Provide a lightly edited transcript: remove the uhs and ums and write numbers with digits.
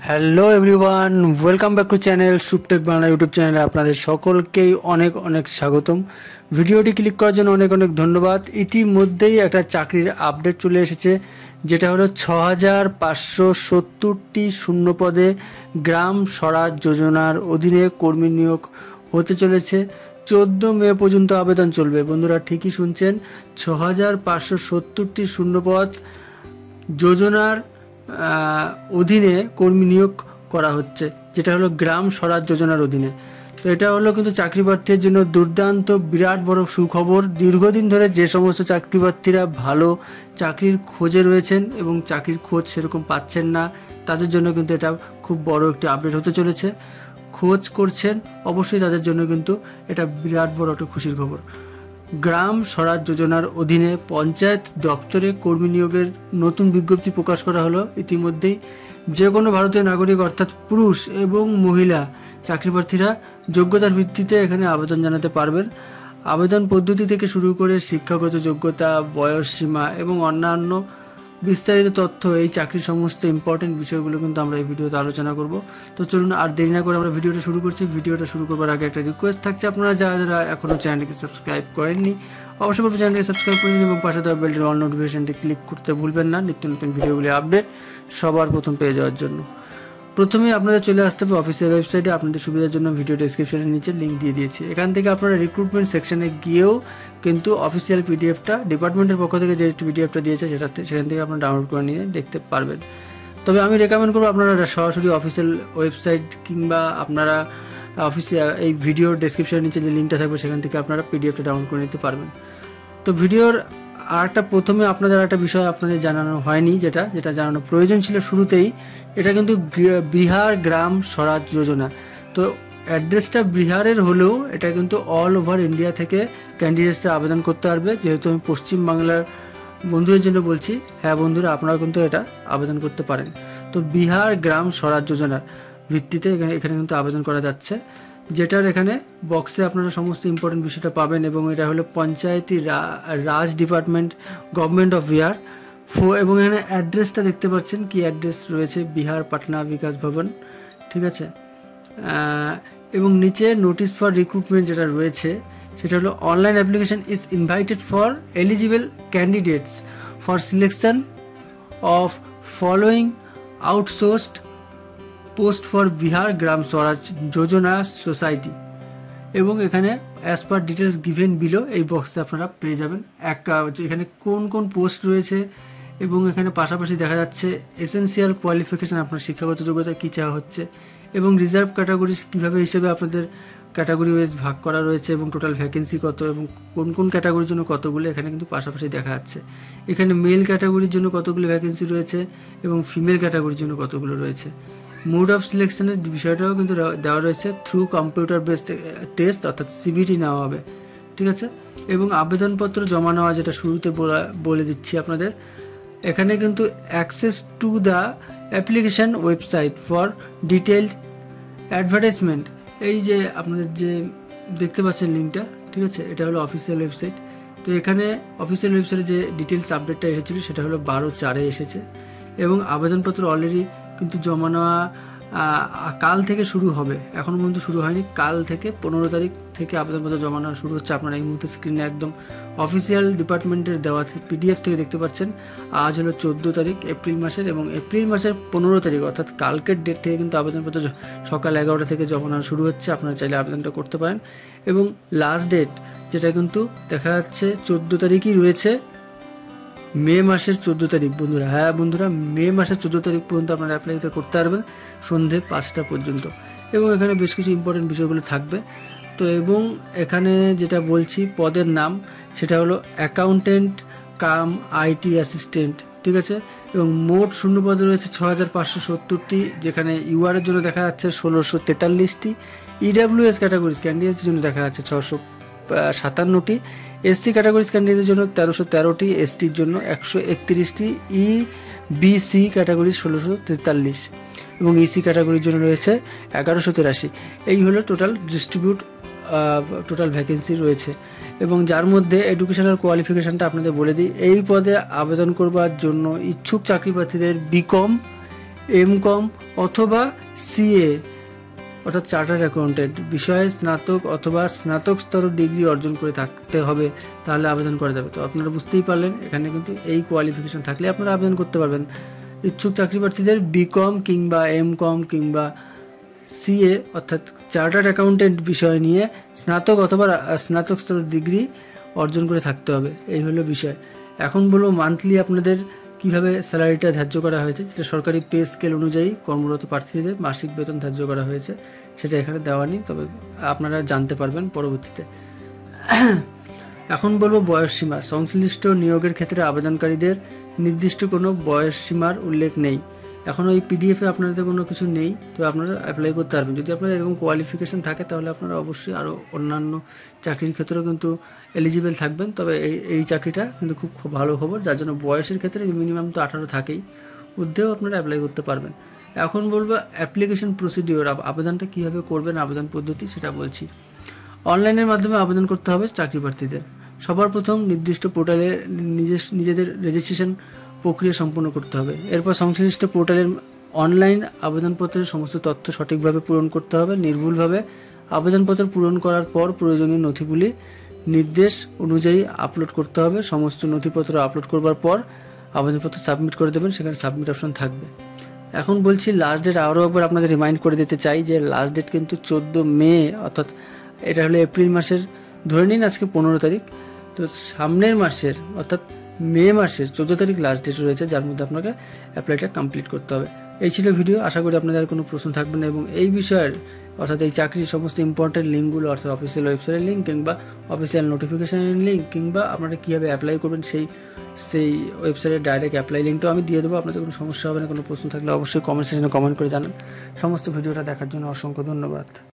Hello everyone, welcome back to channel Suptech Bangla YouTube চ্যানেলে আপনাদের সকলকেই অনেক অনেক স্বাগতম। ভিডিওটি ক্লিক করার জন্য অনেক অনেক ধন্যবাদ। ইতিমধ্যেই একটা চাকরির আপডেট চলে এসেছে, যেটা হলো 6570টি শূন্য পদে গ্রাম স্বরাজ যোজনার অধীনে কর্মী নিয়োগ হতে চলেছে। 14 মে পর্যন্ত আবেদন চলবে। বন্ধুরা ঠিকই শুনছেন, 6570টি শূন্যপদ যোজনার অধীনে কর্মী নিয়োগ করা হচ্ছে, যেটা হলো গ্রাম স্বরাজ যোজনার অধীনে। তো এটা হলো কিন্তু চাকরি প্রার্থীর জন্য দুর্দান্ত বিরাট বড় সুখবর। দীর্ঘদিন ধরে যে সমস্ত চাকরি প্রার্থীরা ভালো চাকরির খোঁজে রয়েছেন এবং চাকরির খোঁজ সেরকম পাচ্ছেন না, তাদের জন্য কিন্তু এটা খুব বড় একটি আপডেট হতে চলেছে। খোঁজ করছেন অবশ্যই তাদের জন্য কিন্তু এটা বিরাট বড় একটা খুশির খবর। গ্রাম স্বরাজ যোজনার অধীনে পঞ্চায়েত দপ্তরে কর্মী নিয়োগের নতুন বিজ্ঞপ্তি প্রকাশ করা হলো ইতিমধ্যেই। যে কোনো ভারতীয় নাগরিক অর্থাৎ পুরুষ এবং মহিলা চাকরি প্রার্থীরা যোগ্যতার ভিত্তিতে এখানে আবেদন জানাতে পারবেন। আবেদন পদ্ধতি থেকে শুরু করে শিক্ষাগত যোগ্যতা, বয়স সীমা এবং অন্যান্য বিস্তারিত তথ্য, এই চাকরির সমস্ত ইম্পর্টেন্ট বিষয়গুলো কিন্তু আমরা এই ভিডিওতে আলোচনা করব। তো চলুন আর দেরি না করে আমরা ভিডিওটা শুরু করছি। ভিডিওটা শুরু করবার আগে একটা রিকোয়েস্ট থাকছে, আপনারা যারা যারা এখনও চ্যানেলটিকে সাবস্ক্রাইব করেননি অবশ্যই চ্যানেলটিকে সাবস্ক্রাইব করে নিন এবং পাশে দেওয়া বেলটির অল নোটিফিকেশনটি ক্লিক করতে ভুলবেন না, নিত্য নতুন ভিডিওগুলি আপডেট সবার প্রথম পেয়ে যাওয়ার জন্য। প্রথমেই আপনাদের চলে আসতে হবে অফিসিয়াল ওয়েবসাইটে। আপনাদের সুবিধার জন্য ভিডিও ডেসক্রিপশনের নিচে লিঙ্ক দিয়ে দিয়েছি। এখান থেকে আপনারা রিক্রুটমেন্ট সেকশনে গিয়েও কিন্তু অফিসিয়াল পিডিএফটা ডিপার্টমেন্টের পক্ষ থেকে যে পিডিএফটা দিয়েছে সেখান থেকে আপনারা ডাউনলোড করে নিয়ে দেখতে পারবেন। তবে আমি রেকমেন্ড করবো আপনারা সরাসরি অফিসিয়াল ওয়েবসাইট কিংবা আপনারা এই ভিডিওর ডেসক্রিপশনের নিচে যে লিঙ্কটা থাকবে সেখান থেকে আপনারা পিডিএফটা ডাউনলোড করে নিতে পারবেন। তো ভিডিওর প্রথমে আপনাদের একটা বিষয় আপনাদের জানানো হয়নি, যেটা জানানো প্রয়োজন ছিল শুরুতেই। এটা কিন্তু বিহার গ্রাম স্বরাজ যোজনা। তো অ্যাড্রেসটা বিহারের হলেও এটা কিন্তু অল ওভার ইন্ডিয়া থেকে ক্যান্ডিডেটসরা আবেদন করতে পারবে। যেহেতু আমি পশ্চিমবাংলার বন্ধুদের জন্য বলছি, হ্যাঁ বন্ধুরা আপনারা কিন্তু এটা আবেদন করতে পারেন। তো বিহার গ্রাম স্বরাজ যোজনার ভিত্তিতে এখানে কিন্তু আবেদন করা যাচ্ছে, যেটার এখানে বক্সে আপনারা সমস্ত ইম্পর্টেন্ট বিষয়টা পাবেন। এবং এটা হলো Panchayati Raj department, government of Bihar. এবং এখানে অ্যাড্রেসটা দেখতে পাচ্ছেন, কি অ্যাড্রেস রয়েছে, বিহার পাটনা বিকাশ ভবন, ঠিক আছে। এবং নিচে নোটিস ফর রিক্রুটমেন্ট যেটা রয়েছে সেটা হলো online application is invited for eligible candidates for selection of following outsourced post for Bihar Gram Swaraj Yojana society. এবং এখানে as per details given below, এই বক্সে আপনারা পেয়ে যাবেন এখানে কোন কোন পোস্ট রয়েছে। এবং এখানে পাশাপাশি দেখা যাচ্ছে এসেনশিয়াল কোয়ালিফিকেশান, আপনার শিক্ষাগত যোগ্যতা কী চাওয়া হচ্ছে, এবং রিজার্ভ ক্যাটাগরি কীভাবে হিসেবে আপনাদের ক্যাটাগরি ওয়াইজ ভাগ করা রয়েছে, এবং টোটাল ভ্যাকেন্সি কত এবং কোন কোন ক্যাটাগরির জন্য কতগুলো এখানে কিন্তু পাশাপাশি দেখা যাচ্ছে। এখানে মেল ক্যাটাগরির জন্য কতগুলো ভ্যাকেন্সি রয়েছে এবং ফিমেল ক্যাটাগরির জন্য কতগুলো রয়েছে। মোড অফ সিলেকশনের বিষয়টাও কিন্তু দেওয়া রয়েছে, থ্রু কম্পিউটার বেসড টেস্ট অর্থাৎ সিবিটি নেওয়া হবে, ঠিক আছে। এবং আবেদনপত্র জমা নেওয়া, যেটা শুরুতে বলে দিচ্ছি আপনাদের, এখানে কিন্তু access to the application website for detailed advertisement, এই যে আপনাদের যে দেখতে পাচ্ছেন লিঙ্কটা, ঠিক আছে, এটা হলো অফিসিয়াল ওয়েবসাইট। তো এখানে অফিসিয়াল ওয়েবসাইটে যে ডিটেলস আপডেটটা এসেছিলো সেটা হলো 12/4 এসেছে। এবং আবেদনপত্র অলরেডি কিন্তু জমা নেওয়া কাল থেকে শুরু হবে, এখনও পর্যন্ত শুরু হয়নি। কাল থেকে 15 তারিখ থেকে আবেদনপত্র জমা নেওয়া শুরু হচ্ছে। আপনারা এই মুহূর্তে স্ক্রিনে একদম অফিসিয়াল ডিপার্টমেন্টের দেওয়া পিডিএফ থেকে দেখতে পাচ্ছেন। আজ হলো 14 তারিখ এপ্রিল মাসের, এবং এপ্রিল মাসের 15 তারিখ অর্থাৎ কালকের ডেট থেকে কিন্তু আবেদনপত্র সকাল 11টা থেকে জমা নেওয়া শুরু হচ্ছে। আপনারা চাইলে আবেদনটা করতে পারেন। এবং লাস্ট ডেট যেটা কিন্তু দেখা যাচ্ছে 14 তারিখই রয়েছে, মে মাসের 14 তারিখ বন্ধুরা। হ্যাঁ বন্ধুরা, মে মাসের 14 তারিখ পর্যন্ত আপনারা অ্যাপ্লাই করতে পারবেন সন্ধ্যে 5টা পর্যন্ত। এবং এখানে বেশ কিছু ইম্পর্টেন্ট বিষয়গুলো থাকবে। তো এবং এখানে যেটা বলছি পদের নাম, সেটা হলো অ্যাকাউন্টেন্ট কাম আইটি অ্যাসিস্ট্যান্ট, ঠিক আছে। এবং মোট শূন্য পদে রয়েছে 6570টি, যেখানে ইউআর এর জন্য দেখা যাচ্ছে 1643টি, ইডাব্লিউএস ক্যাটাগরিজ ক্যান্ডিডেটসের জন্য দেখা যাচ্ছে 657টি, এসসি ক্যাটাগরিজ ক্যান্ডিডেটের জন্য 1313টি, এসটির জন্য 131টি, ইবিসি ক্যাটাগরি 1643 এবং ইসি ক্যাটাগরির জন্য রয়েছে 1183। এই হলো টোটাল ভ্যাকেন্সি রয়েছে। এবং যার মধ্যে এডুকেশনাল কোয়ালিফিকেশানটা আপনাদের বলে দিই, এই পদে আবেদন করবার জন্য ইচ্ছুক চাকরি প্রার্থীদের বিকম এমকম অথবা সিএ অর্থাৎ চার্টার্ড অ্যাকাউন্টেন্ট বিষয়ে স্নাতক অথবা স্নাতক স্তর ডিগ্রি অর্জন করে থাকতে হবে, তাহলে আবেদন করা যাবে। তো আপনারা বুঝতেই পারলেন, এখানে কিন্তু এই কোয়ালিফিকেশন থাকলে আপনারা আবেদন করতে পারবেন। ইচ্ছুক চাকরি প্রার্থীদের বিকম কিংবা এমকম কিংবা সিএ অর্থাৎ চার্টার্ড অ্যাকাউন্টেন্ট বিষয় নিয়ে স্নাতক অথবা স্নাতক স্তর ডিগ্রি অর্জন করে থাকতে হবে, এই হলো বিষয়। এখন বলবো মান্থলি আপনাদের কিভাবে স্যালারিটা ধার্য করা হয়েছে, যেটা সরকারি পে স্কেল অনুযায়ী কর্মরত প্রার্থীদের মাসিক বেতন ধার্য করা হয়েছে, সেটা এখানে দেওয়া নেই, তবে আপনারা জানতে পারবেন পরবর্তীতে। এখন বলবো বয়স সীমা। সংশ্লিষ্ট নিয়োগের ক্ষেত্রে আবেদনকারীদের নির্দিষ্ট কোনো বয়স সীমার উল্লেখ নেই। এখন ওই পিডিএফে আপনাদের কোনো কিছু নেই, তো আপনারা অ্যাপ্লাই করতে পারবেন। যদি আপনাদের এরকম কোয়ালিফিকেশন থাকে তাহলে আপনারা অবশ্যই আরও অন্যান্য চাকরির ক্ষেত্রেও কিন্তু এলিজিবল থাকবেন। তবে এই চাকরিটা কিন্তু খুব ভালো খবর, যার জন্য বয়সের ক্ষেত্রে মিনিমাম তো 18 থাকেই, ঊর্ধ্বেও আপনারা অ্যাপ্লাই করতে পারবেন। এখন বলবো অ্যাপ্লিকেশন প্রসিডিওর, আবেদনটা কীভাবে করবেন, আবেদন পদ্ধতি সেটা বলছি। অনলাইনের মাধ্যমে আবেদন করতে হবে চাকরি প্রার্থীদের। সবার প্রথম নির্দিষ্ট পোর্টালে নিজেদের রেজিস্ট্রেশন প্রক্রিয়া সম্পন্ন করতে হবে। এরপর সংশ্লিষ্ট পোর্টালের অনলাইন আবেদনপত্রের সমস্ত তথ্য সঠিকভাবে পূরণ করতে হবে, নির্ভুলভাবে। আবেদনপত্র পূরণ করার পর প্রয়োজনীয় নথিগুলি নির্দেশ অনুযায়ী আপলোড করতে হবে। সমস্ত নথিপত্র আপলোড করবার পর আবেদনপত্র সাবমিট করে দেবেন, সেখানে সাবমিট অপশন থাকবে। এখন বলছি লাস্ট ডেট, আরও একবার আপনাদের রিমাইন্ড করে দিতে চাই যে লাস্ট ডেট কিন্তু 14 মে, অর্থাৎ এটা হলো এপ্রিল মাসের, ধরে নিন আজকে 15 তারিখ, তো সামনের মাসের অর্থাৎ মে মাসের 14 তারিখ লাস্ট ডেট রয়েছে, যার মধ্যে আপনাকে অ্যাপ্লাইটা কমপ্লিট করতে হবে। এই ছিল ভিডিও, আশা করি আপনাদের কোনো প্রশ্ন থাকবে না, এবং এই বিষয়ের অর্থাৎ এই চাকরির সমস্ত ইম্পর্টেন্ট লিঙ্কগুলো অর্থাৎ অফিসিয়াল ওয়েবসাইটের লিঙ্ক কিংবা অফিসিয়াল নোটিফিকেশনের লিঙ্ক কিংবা আপনারা কীভাবে অ্যাপ্লাই করবেন সেই ওয়েবসাইটের ডাইরেক্ট অ্যাপ্লাই লিঙ্কটাও আমি দিয়ে দেবো। আপনাদের কোনো সমস্যা হবে না, কোনো প্রশ্ন থাকলে অবশ্যই কমেন্ট সেকশনে কমেন্ট করে জানান। সমস্ত ভিডিওটা দেখার জন্য অসংখ্য ধন্যবাদ।